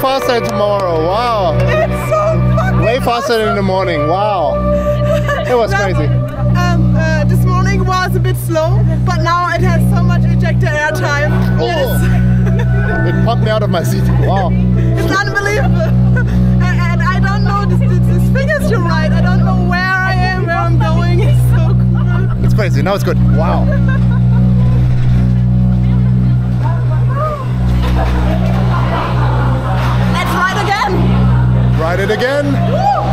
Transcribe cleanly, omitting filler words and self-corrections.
faster than tomorrow. Wow. It's so fucking Way faster than in the morning. Wow. It was crazy. This morning was a bit slow, but now it has so much ejector air time. Oh. Yes. It pumped me out of my seat. Wow. It's unbelievable. And I don't know these figures you write. I don't know where I am, where I'm going. It's so cool. It's crazy. Now it's good. Wow. Let's ride again. Ride it again. Woo!